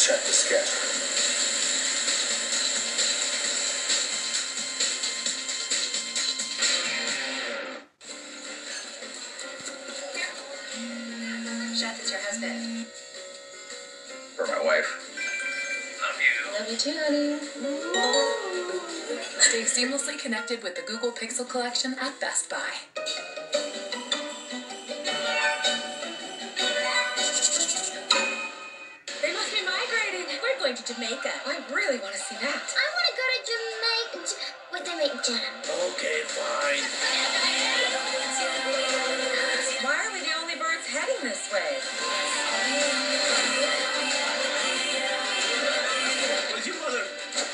check the schedule. Chef, it's your husband. For my wife. Love you. Love you too, honey. Stay seamlessly connected with the Google Pixel Collection at Best Buy. They must be migrating. We're going to Jamaica. I really want to see that. I want to go to Jamaica. Where they make jam. Okay, fine. Why are we the only birds heading this way? Was your mother?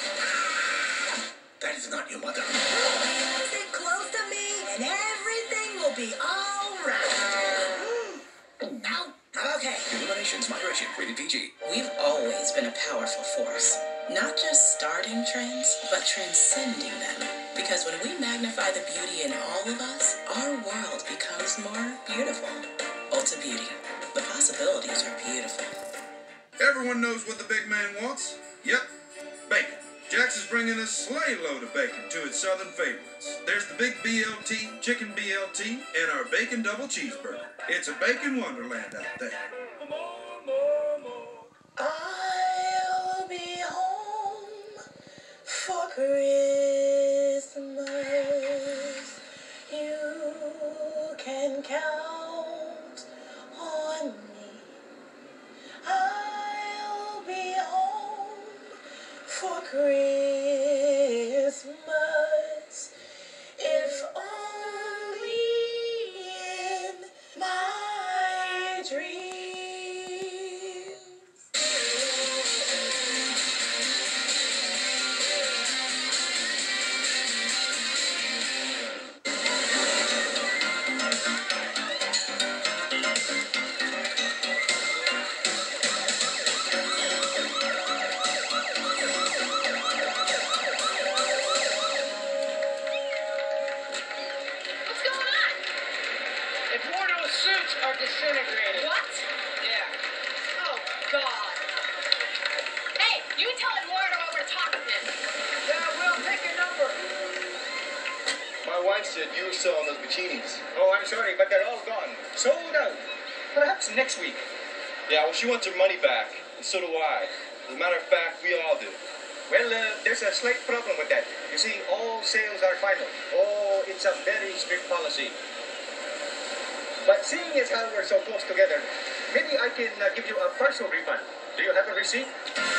That is not your mother. Sit close to me and everything will be all right. Ow. Okay. Illuminations, moderation, rated PG. We've always been a powerful force, not just starting trends, but transcending them. Because when we magnify the beauty in all of us, our world becomes more beautiful. Ulta Beauty. The possibilities are beautiful. Everyone knows what the big man wants. Yep, bacon. Jax is bringing a sleigh load of bacon to its southern favorites. There's the big BLT, chicken BLT, and our bacon double cheeseburger. It's a bacon wonderland out there. I'll be home for Christmas. You can count on me. I'll be home for Christmas. If only in my dreams. Eduardo's suits are disintegrated. What? Yeah. Oh, God. Hey, you tell Eduardo I want to talk to him. Yeah, we'll take a number. My wife said you were selling those bikinis. Oh, I'm sorry, but they're all gone. Sold out. Perhaps next week. Yeah, well, she wants her money back, and so do I. As a matter of fact, we all do. Well, there's a slight problem with that. You see, all sales are final. Oh, it's a very strict policy. But seeing as how we're so close together, maybe I can give you a partial refund. Do you have a receipt?